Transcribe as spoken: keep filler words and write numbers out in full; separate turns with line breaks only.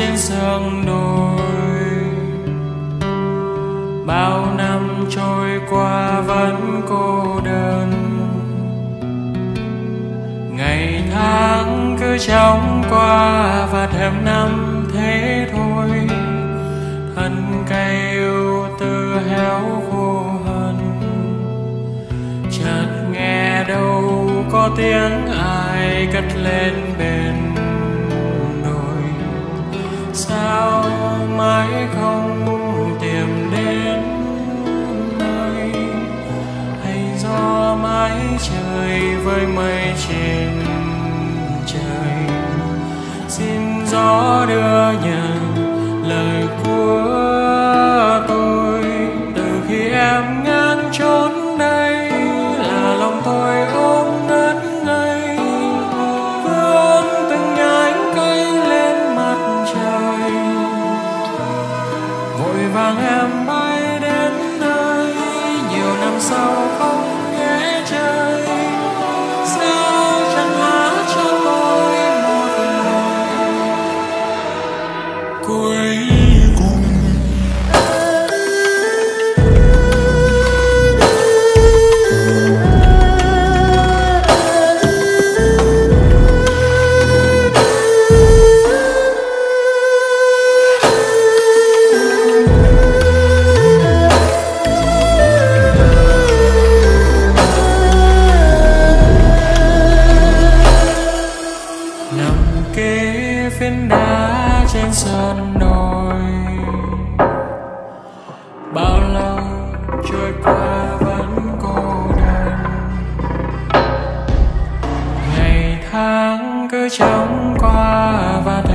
trên sườn đồi. Bao năm trôi qua vẫn cô đơn, ngày tháng cứ chóng qua và thêm năm thế thôi. Thân cây ưu tư héo khô hằn, chợt nghe đâu có tiếng ai cất lên bên đồi. Sao mãi không tìm đến nơi, hay do mãi trời với mây trên trời. Xin gió đưa nhận lời của tôi, từ khi em ngang chốn đây là lòng tôi ôm ngất ngây. Vươn từng nhánh cây lên mặt trời, vội vàng em bay đến nơi nhiều năm sau không ghé chơi. Sao chẳng hát cho tôi một lời cuối cùng. Nằm kế phiến đá trên sườn đồi, bao lâu trôi qua vẫn cô đơn, ngày tháng cứ chóng qua và